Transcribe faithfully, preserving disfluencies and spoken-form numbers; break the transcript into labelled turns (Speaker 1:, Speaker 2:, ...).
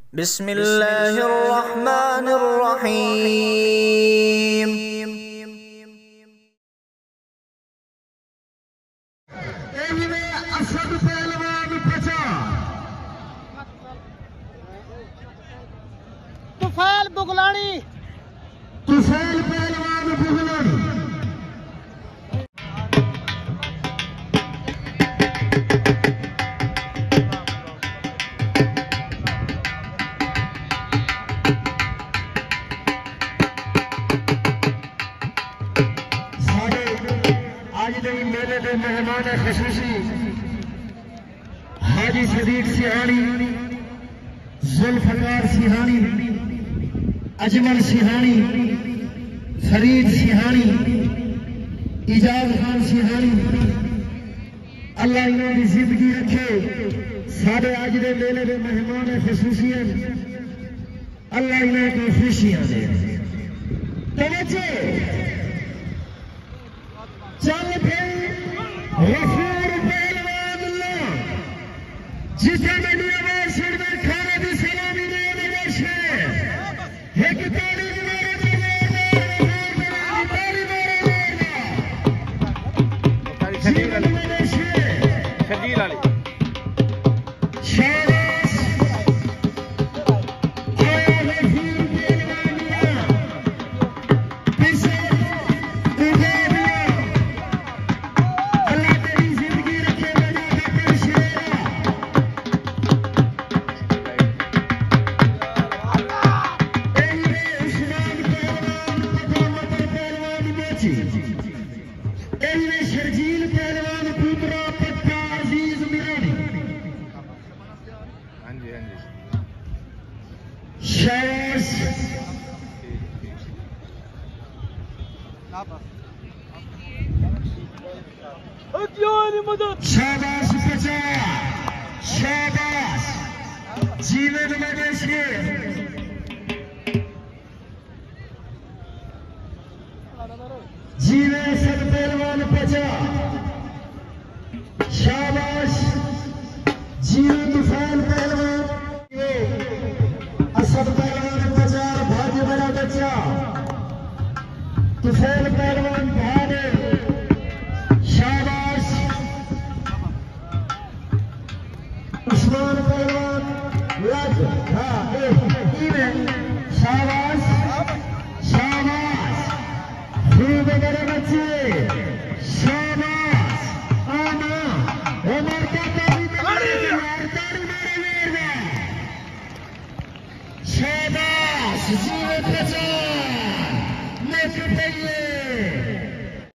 Speaker 1: बिस्मिल्लाहिर्रहमानिर्रहीम।
Speaker 2: असद पहलवान बचा,
Speaker 3: तुफैल बुगलानी,
Speaker 2: तुफैल पहलवान बुगलानी। मेले के मेहमान खसूसी हाजी सदीक सिहानी, जुल्फकार सिहानी, अजमल सिहानी, फरीद सिहानी, इजाज खान सिहानी, अल्लाह इन्हों की जिंदगी रखे। साढ़े अज के मेले के मेहमान खसूसी अल्लाह इन्हों को खुशियां दे। चल फिर गफूर पहलवान जिसे मेरी आवाज सुनकर खाने की सलामी देने एक ताली शर्जील पहलवान पुत्रा पट्टा अजीज मिरानी, शाबाश शाबाश बचा, शाबाश जीवन में देखिए। जीवे असद पहलवान बचा, शाबाश जीवे तुफैल पहलवान, असद पहलवान बचा, भाग्य बड़ा बच्चा तुफैल पहलवान भागे, शाबाश उस्मान पहलवान लग, हाँ शाबाश शाबाश खूब बड़े बच्चे, शाबाश आना उमर का तारी तारी मारे मेरे, शाबाश जीवन बचा।